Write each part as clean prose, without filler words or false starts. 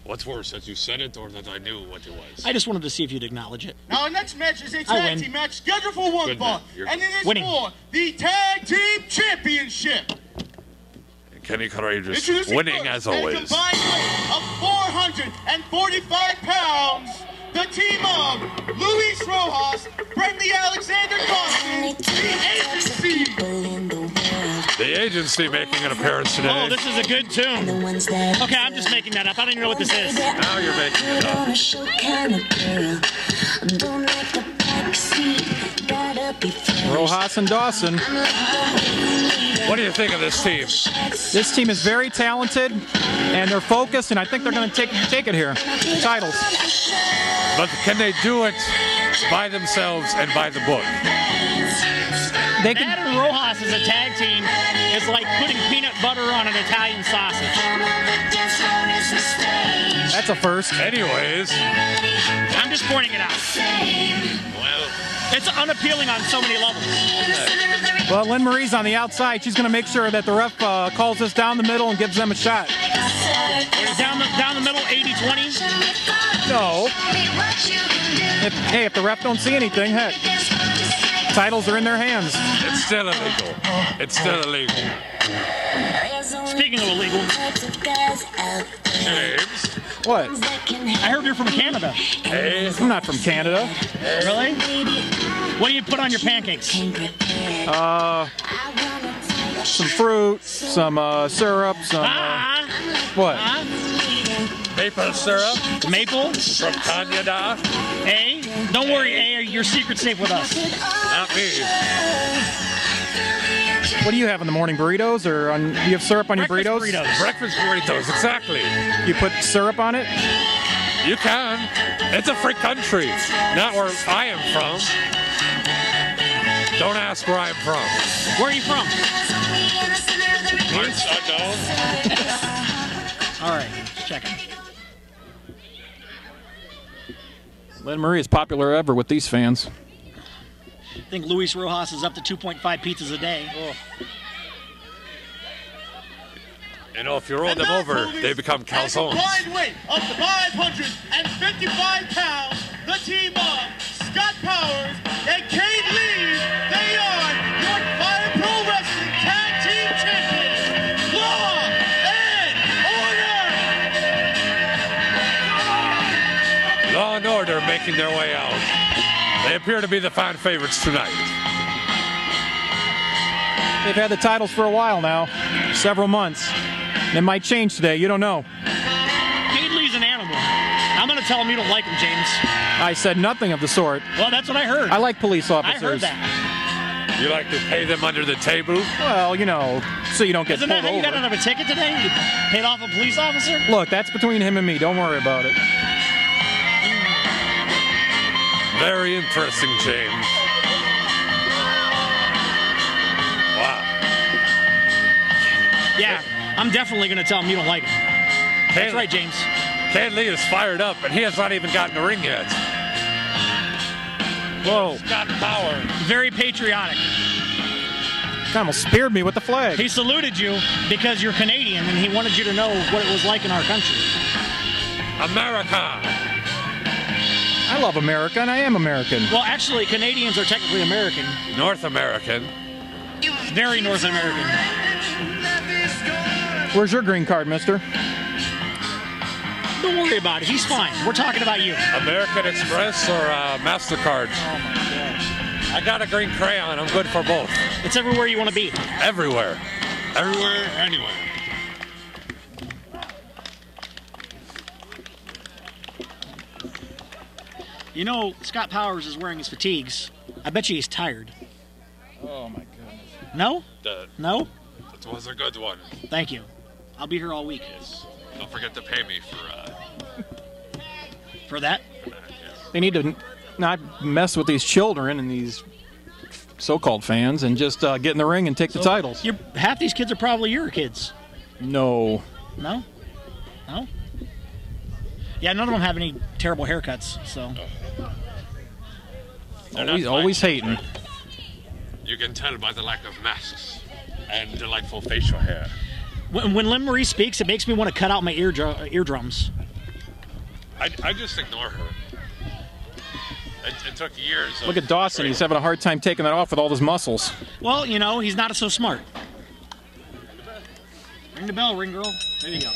What's worse, that you said it or that I knew what it was? I just wanted to see if you'd acknowledge it. Now, our next match is a tag team match scheduled for one fall, and it is for the Tag Team Championship. Kenny Courageous winning as always. A combined weight of 445 pounds, the team of Louis Rojas, Brently Alexander Dawson, the Agency. The Agency making an appearance today. Oh, this is a good tune. Okay, I'm just making that up. I don't even know what this is. Now you're making it up. Rojas and Dawson. What do you think of this team? This team is very talented, and they're focused, and I think they're going to take it here. Titles. But can they do it by themselves and by the book? They can. B.A.D and Rojas as a tag team is like putting peanut butter on an Italian sausage. That's a first. Anyways. I'm just pointing it out. Well, it's unappealing on so many levels. Well, Lynn Marie's on the outside. She's going to make sure that the ref calls us down the middle and gives them a shot. Down the middle, 80-20? No. If the ref don't see anything, heck. Titles are in their hands. It's still illegal. It's still illegal. Speaking of illegal, James. What? I heard you're from Canada. Hey. I'm not from Canada. Really? What do you put on your pancakes? Some fruit, some syrup, some. What? Maple syrup. Maple? From Canada. A? Don't worry, A. Your secret's safe with us. Not me. What do you have in the morning? Burritos, or do you have syrup on your burritos? Breakfast burritos, exactly. You put syrup on it? You can. It's a free country. Not where I am from. Don't ask where I'm from. Where are you from? Parts unknown. All right, just checking. Lynn Marie is popular ever with these fans. I think Louis Rojas is up to 2.5 pizzas a day. Oh. You know, if you roll them over, they become calzones. Combined weight of 555 pounds, the team of Scott Powers and Kate Lee. They are your FirePro Wrestling Tag Team Champions. Law and Order making their way out. They appear to be the fan favorites tonight. They've had the titles for a while now, several months. It might change today, you don't know. Kate Lee's an animal. I'm going to tell him you don't like him, James. I said nothing of the sort. Well, that's what I heard. I like police officers. I heard that. You like to pay them under the table? Well, you know, so you don't get Isn't pulled that how you over. got out of a ticket today? You paid off a police officer? Look, that's between him and me. Don't worry about it. Very interesting, James. Wow. Yeah, I'm definitely going to tell him you don't like him. That's right, James. Ken Lee is fired up, and he has not even gotten the ring yet. Whoa. Scott Power. Very patriotic. He almost speared me with the flag. He saluted you because you're Canadian, and he wanted you to know what it was like in our country. America. I love America, and I am American. Well, actually, Canadians are technically American. North American. Very North American. Where's your green card, mister? Don't worry about it. He's fine. We're talking about you. American Express or MasterCard? Oh, my gosh. I got a green crayon. I'm good for both. It's everywhere you want to be. Everywhere. Everywhere, anywhere. You know, Scott Powers is wearing his fatigues. I bet you he's tired. Oh, my goodness. No? No? That was a good one. Thank you. I'll be here all week. Yes. Don't forget to pay me for that. They need to not mess with these children and these so-called fans and just get in the ring and take the titles. Half these kids are probably your kids. No. No? No? Yeah, none of them have any terrible haircuts, so. Always hating. You can tell by the lack of masks and delightful facial hair. When Lynn Marie speaks, it makes me want to cut out my eardrums. I just ignore her. It took years. Look at Dawson. He's having a hard time taking that off with all his muscles. Well, you know, he's not so smart. Ring the bell, ring girl. There you go.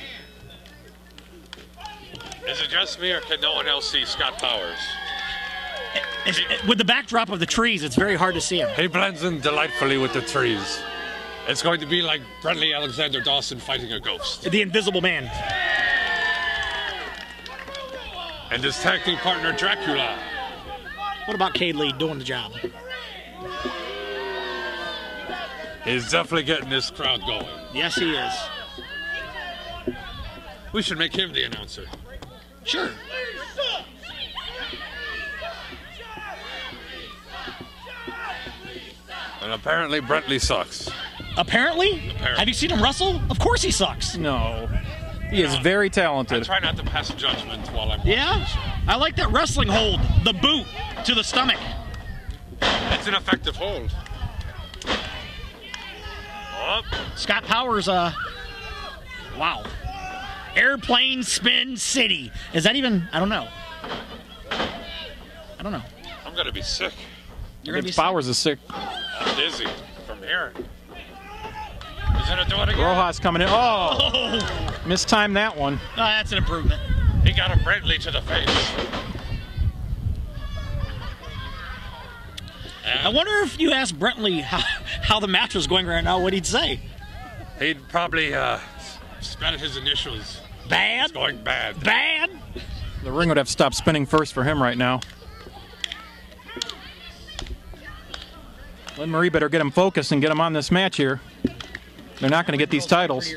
Is it just me, or can no one else see Scott Powers? With the backdrop of the trees, it's very hard to see him. He blends in delightfully with the trees. It's going to be like Brently Alexander Dawson fighting a ghost. The Invisible Man. And his tag team partner, Dracula. What about Cade Lee doing the job? He's definitely getting this crowd going. Yes, he is. We should make him the announcer. Sure. And apparently Brently sucks. Apparently? Have you seen him wrestle? Of course he sucks. No. He is very I talented. try not to pass judgment while I'm watching Yeah? this show. I like that wrestling hold. The boot to the stomach. It's an effective hold. Oh, Scott Powers, wow. Airplane Spin City. Is that even, I don't know. I don't know. I'm going to be sick. You're going to be Powers is sick. I'm dizzy from here. He's going to do it again. Rojas coming in. Oh, Oh, mistimed that one. that's an improvement. He got a Brently to the face. I wonder if you asked Brently how the match was going right now, what he'd say. He'd probably spell his initials. Bad? It's going bad. Bad? The ring would have stopped spinning first for him right now. Lynn Marie better get him focused and get him on this match here. They're not going to get these titles.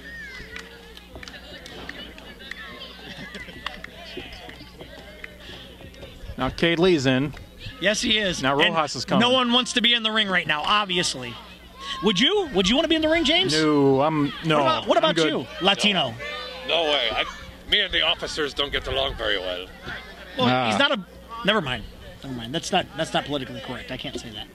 Now Cade Lee's in. Yes, he is. Now Rojas is coming. No one wants to be in the ring right now, obviously. Would you? Would you want to be in the ring, James? No, What about I'm good. you, Latino? No way. Me and the officers don't get along very well. Well, he's not a. Never mind. Never mind. That's not politically correct. I can't say that.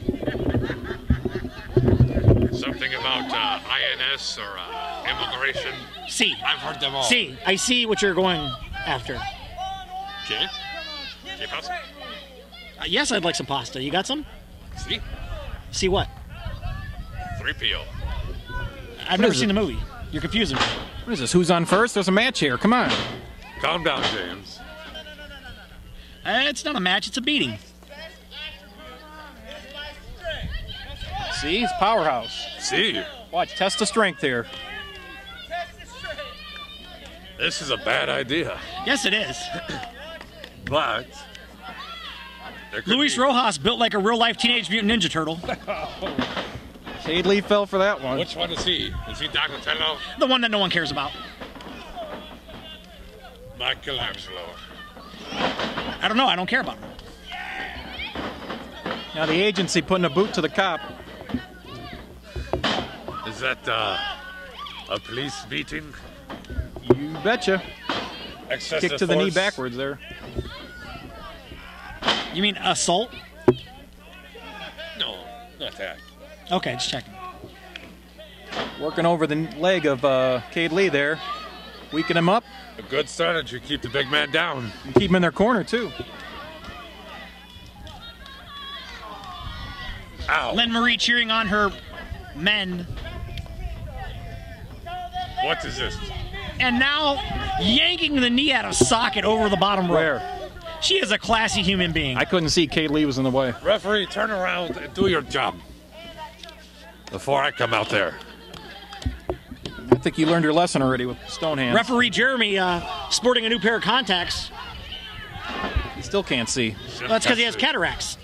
Something about INS or immigration. See. I've heard them all. See. I see what you're going after. Okay. Okay, pasta. Yes, I'd like some pasta. You got some? See? See what? 3PO. I've never seen the movie. You're confusing me. What is this? Who's on first? There's a match here. Come on. Calm down, James. It's not a match. It's a beating. See, he's powerhouse. See? Watch, test the strength here. This is a bad idea. Yes, it is. But there could Luis be- Rojas built like a real-life Teenage Mutant Ninja Turtle. Cade Lee fell for that one. Which one is he? Is he Donatello? The one that no one cares about. Michelangelo. I don't know. I don't care about him. Now the agency putting a boot to the cop. Is that a police beating? You betcha. Excessive Kick to the knee force? backwards there. You mean assault? No, not that. Okay, just checking. Working over the leg of Cade Lee there. Weaken him up. A good strategy. Keep the big man down. And keep him in their corner, too. Ow. Lynn Marie cheering on her men. What is this? And now yanking the knee out of socket over the bottom rope. Where? She is a classy human being. I couldn't see Cade Lee was in the way. Referee, turn around and do your job before I come out there. I think you learned your lesson already with stone hands. Referee Jeremy sporting a new pair of contacts. He still can't see. That's because he has cataracts.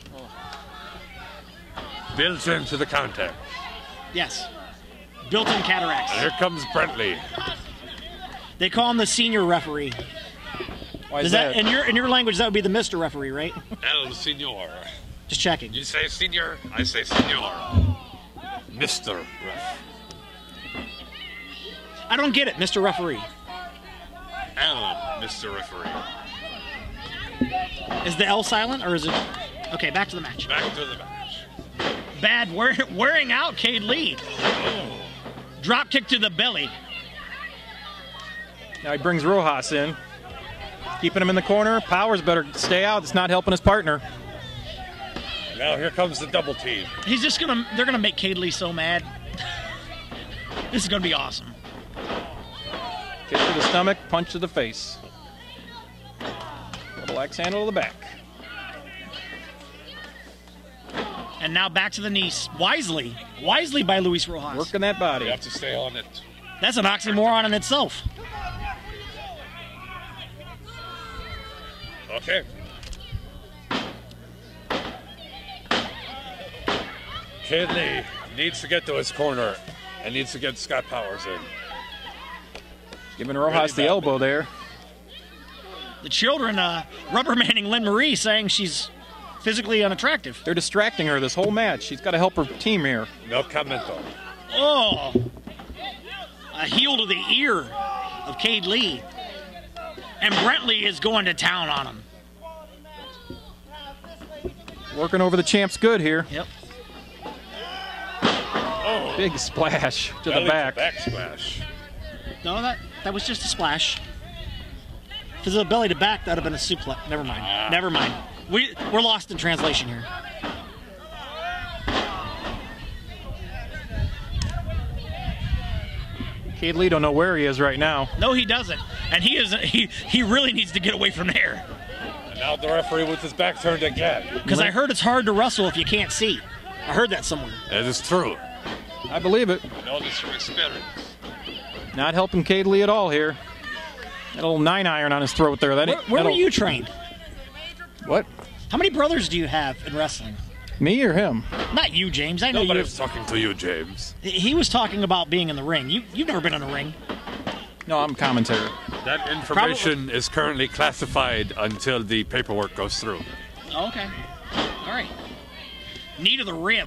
Built into the contact. Yes. Built-in cataracts. Here comes Brently. They call him the senior referee. Why Is is that that? in your language? That would be the Mr. Referee, right? El Senor. Just checking. You say senior, I say senor. Mr. Ref. I don't get it, Mr. Referee. El Mr. Referee. Is the L silent or is it? Okay, back to the match. Back to the match. Bad wearing out Cade Lee. Drop kick to the belly. Now he brings Rojas in. Keeping him in the corner. Powers better stay out. It's not helping his partner. Now here comes the double team. They're gonna make Cade Lee so mad. This is gonna be awesome. Kick to the stomach, punch to the face. Double axe handle to the back. And now back to the knees. Wisely by Luis Rojas. Working that body. You have to stay on it. That's an oxymoron in itself. Okay. Cade Lee needs to get to his corner and needs to get Scott Powers in. Giving Rojas the elbow there. The children rubbermaning Lynn Marie, saying she's physically unattractive. They're distracting her this whole match. She's got to help her team here. No commento. Oh, a heel to the ear of Cade Lee. And Brently is going to town on him. Working over the champ's good here. Yep. Oh, Big splash to the belly back. Back splash. No, that was just a splash. If it was a belly to back, that would have been a suplex. Never mind. Never mind. We're lost in translation here. Cade Lee don't know where he is right now. No, he doesn't. And he really needs to get away from there. And now the referee with his back turned again. Because I heard it's hard to wrestle if you can't see. I heard that somewhere. That is true. I believe it. I know this from experience. Not helping Cade Lee at all here. That little 9-iron on his throat there. Where were you trained? What? How many brothers do you have in wrestling? Me or him? Not you, James. I know Nobody you. was talking to you, James. He was talking about being in the ring. You've never been in a ring. No, I'm commentary. That information is currently classified until the paperwork goes through. Oh, okay. All right. Knee to the rib.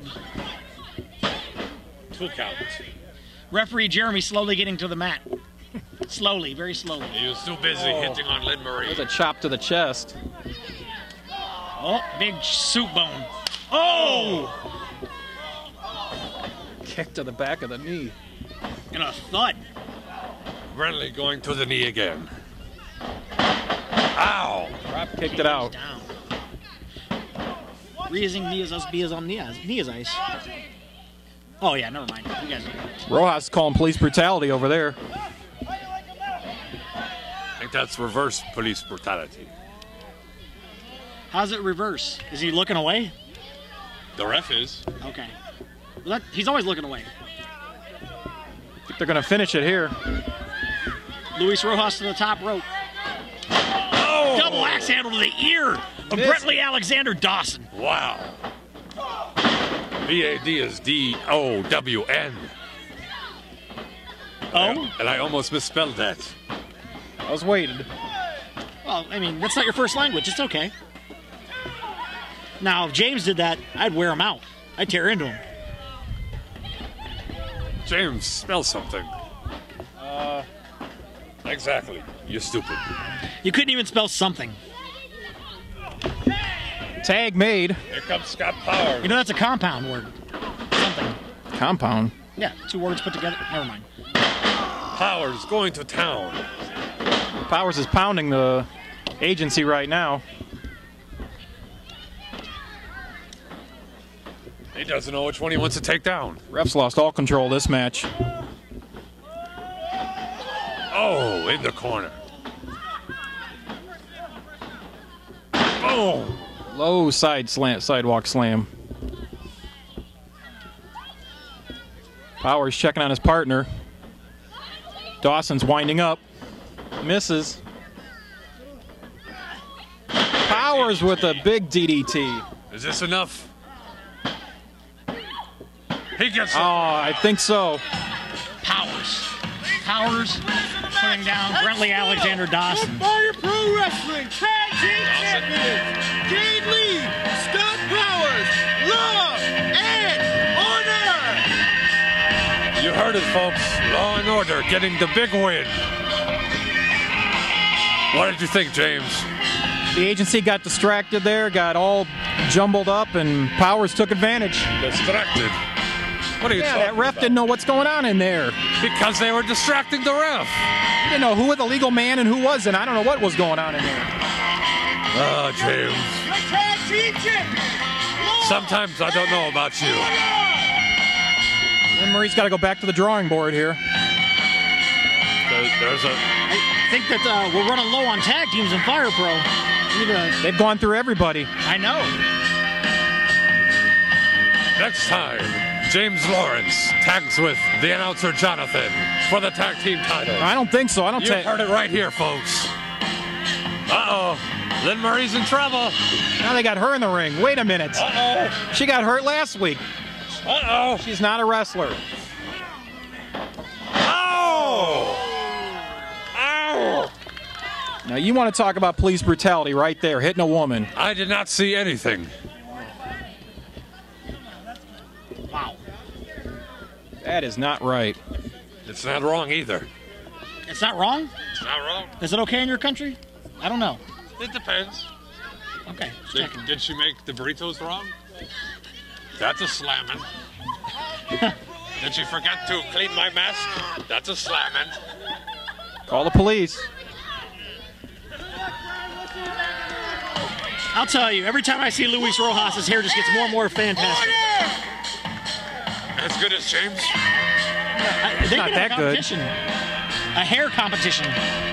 2 count. Referee Jeremy slowly getting to the mat. Slowly, very slowly. He was too busy hitting on Lynn Marie. There's a chop to the chest. Oh, big soup bone. Oh! Kick to the back of the knee. And a thud. Brently going to the knee again. Ow! Drop kicked it out. Down. Raising knees on knees ice. Oh, yeah, never mind. You guys know. Rojas calling police brutality over there. I think that's reverse police brutality. How's it reverse? Is he looking away? The ref is. Okay. Well, he's always looking away. I think they're going to finish it here. Luis Rojas to the top rope. Oh! Double axe handle to the ear of Brently Alexander Dawson. Wow. B.A.D is D-O-W-N. Oh? And I almost misspelled that. I was waiting. Well, I mean, that's not your first language. It's okay. Now, if James did that, I'd wear him out. I'd tear into him. James, spell something. Exactly. You're stupid. You couldn't even spell something. Tag made. Here comes Scott Powers. You know, that's a compound word. Something. Compound. Yeah, 2 words put together. Never mind. Powers going to town. Powers is pounding the agency right now. He doesn't know which one he wants to take down. Refs lost all control of this match. Oh, in the corner. Boom. Low sidewalk slam. Powers checking on his partner. Dawson's winding up. Misses. Powers with a big DDT. Is this enough? He gets Oh, I think so. Powers putting down Brently Alexander Dawson. FirePro Wrestling Tag Team Champions, Cade Lee, Scott Powers, Law and Order. You heard it, folks. Law and Order getting the big win. What did you think, James? The agency got distracted there, got all jumbled up, and Powers took advantage. Distracted. What are you Yeah, talking that ref about? didn't know what's going on in there. Because they were distracting the ref. didn't know who was the legal man and who wasn't. I don't know what was going on in there. Oh, James. Your tag team champions. Sometimes I don't know about you. Lynn Marie's got to go back to the drawing board here. There's a... I think that we're running low on tag teams in FirePro. They've gone through everybody. I know. Next time, James Lawrence tags with the announcer Jonathan for the tag team title. I don't think so. I don't You heard it right here, folks. Uh-oh. Lynn Marie's in trouble. Now they got her in the ring. Wait a minute. Uh-oh. She got hurt last week. Uh-oh. She's not a wrestler. Ow! Ow! Now you want to talk about police brutality right there, hitting a woman. I did not see anything. Wow. That is not right. It's not wrong either. It's not wrong? It's not wrong. Is it okay in your country? I don't know. It depends. Okay, just checking. Did she make the burritos wrong? That's a slamming. Did she forget to clean my mask? That's a slamming. Call the police. I'll tell you, every time I see Luis Rojas, his hair just gets more and more fantastic. As good as James? They not could have that a good. competition. A hair competition.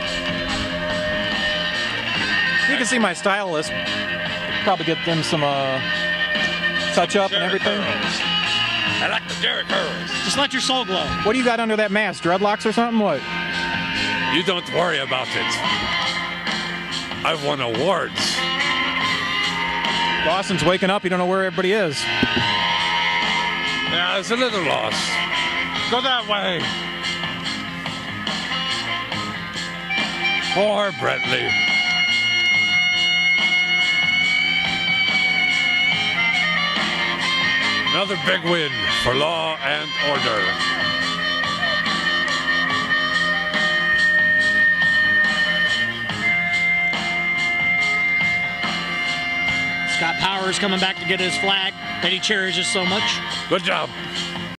You can see my stylist. Probably get them some touch-up and everything. Curls. I like the Derek curls. Just let your soul glow. What do you got under that mask? Dreadlocks or something? What? You don't worry about it. I've won awards. Dawson's waking up. You don't know where everybody is. Yeah, it's a little lost. Go that way. For Brently. Another big win for Law and Order. Scott Powers coming back to get his flag that he cherishes so much. Good job.